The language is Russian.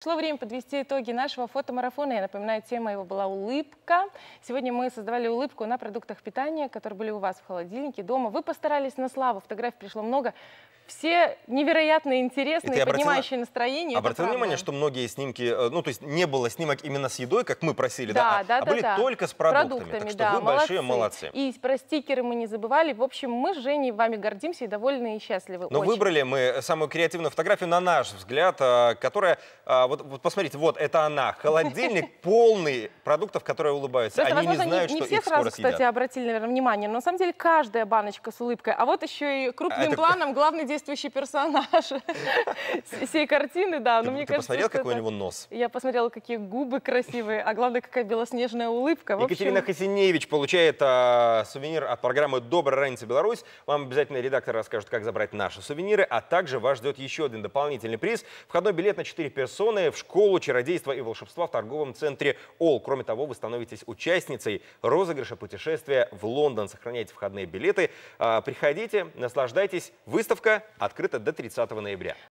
Пришло время подвести итоги нашего фотомарафона. Я напоминаю, тема его была улыбка. Сегодня мы создавали улыбку на продуктах питания, которые были у вас в холодильнике, дома. Вы постарались на славу, фотографий пришло много. Все невероятно интересные, поднимающие настроение. Обратил внимание, что многие снимки, то есть не было снимок именно с едой, как мы просили, были только с продуктами. Так что вы большие молодцы. И про стикеры мы не забывали. В общем, мы с Женей вами гордимся и довольны и счастливы. Но выбрали мы самую креативную фотографию, на наш взгляд, которая, вот посмотрите, вот это она, холодильник полный продуктов, которые улыбаются. Просто, они не знают, не что все их скоро сразу, съедят. кстати, обратили, наверное, внимание, но на самом деле каждая баночка с улыбкой. А вот еще и крупным планом главный действующий персонаж всей картины, да. Ты посмотрел, какой у него нос? Я посмотрела, какие губы красивые, а главное, какая белоснежная улыбка. Екатерина Хасиневич получает сувенир от программы «Добрая раница, Беларусь». Вам обязательно редактор расскажет, как забрать наши сувениры, а также вас ждет еще один дополнительный приз. Входной билет на 4 персоны в школу чародейства и волшебства в торговом центре «Ол». Кроме того, вы становитесь участницей розыгрыша путешествия в Лондон. Сохраняйте входные билеты. Приходите, наслаждайтесь. Выставка открыта до 30 ноября.